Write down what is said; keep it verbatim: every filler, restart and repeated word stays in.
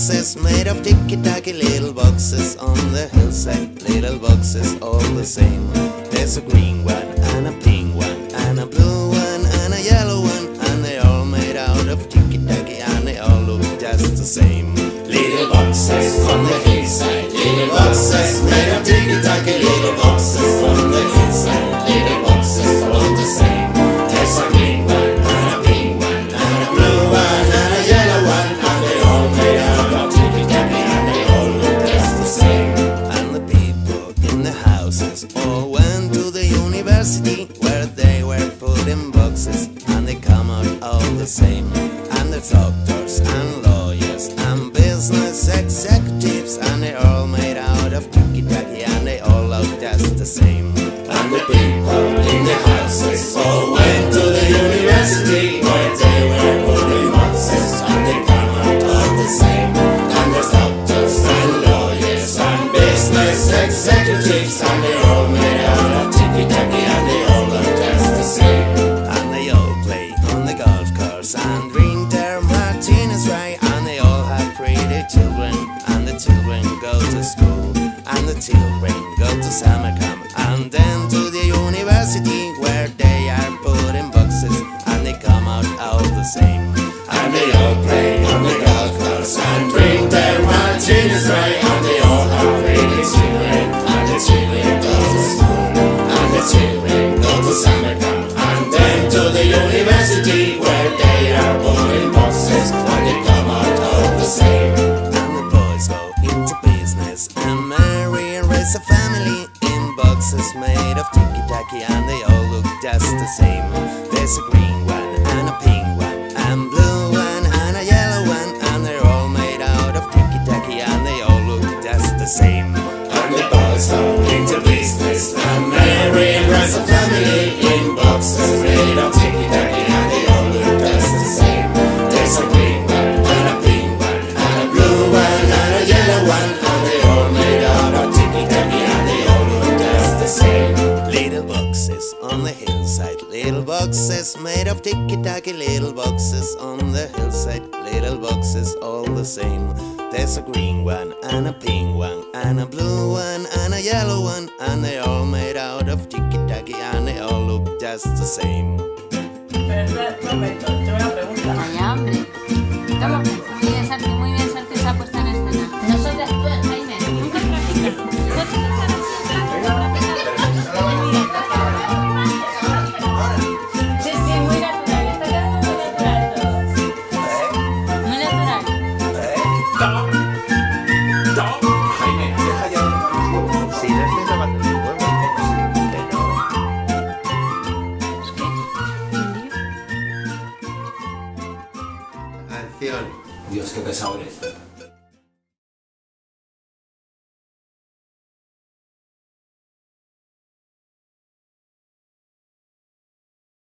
boxes made of ticky-tacky little boxes on the hillside. Little boxes all the same. There's a green one and a pink one and a blue one and a yellow one, and they all made out of ticky-tacky and they all look just the same. Little boxes on the hillside. Little boxes made of ticky-tacky little boxes on the hillside. Little boxes all the same. There's a green one and a pink one and a blue one and a yellow one, and they all made out of ticky-tacky and they all look just the same. And the people in the houses all went to the university, where they were put in boxes and they come out all the same. And there's doctors and lawyers and business executives, and they're all made out of ticky-tacky and they all look just the same. And the people in the houses all went to the university, where they were put in boxes and they come out all the same. And there's doctors and lawyers and business executives, and they're all made out of ticky-tacky and they all look just the same. And they all play on the golf course and drink their martinis right, and they all have pretty children, and the children go to school, and the children go to summer camp and then to the university, where they are put in boxes and they come out all the same. And they all play on the golf course and drink their martinis right, and they all have pretty children, and the children go to school, and the children go to summer camp and then to the university, where they are put in boxes and they come out all the same. And the boys go into business and marry and raise a family in boxes made of ticky-tacky, and they all look just the same. There's a green one and a pink one and blue one and a yellow one, and they're all made out of ticky-tacky and they all look just the same. And the boys go into business and marry and raise a family in boxes made of ticky-tacky, and they all look just the same. There's a green one and a pink one and a blue one and a yellow one, and they all made out of ticky-tacky and they all look just the same. Little boxes on the hillside. Little boxes made of ticky-tacky little boxes on the hillside. Little boxes all the same. There's a green one and a pink one and a blue one and a yellow one, and they all made out of ticky-tacky and they all look just the same. Pero, un momento, te voy a preguntar. Vaya, hombre. Toma, muy bien, Santi, muy bien, Santi, esa puesta en escena. No soy de actúa, Jaime. Nunca practicas. No tienes que estar así, sí, sí, muy natural. Está quedando muy natural todo. Muy natural. Jaime, deja ya de huevos. Sí, no estoy tomando los huevos. Acción. Dios, qué pesado eres.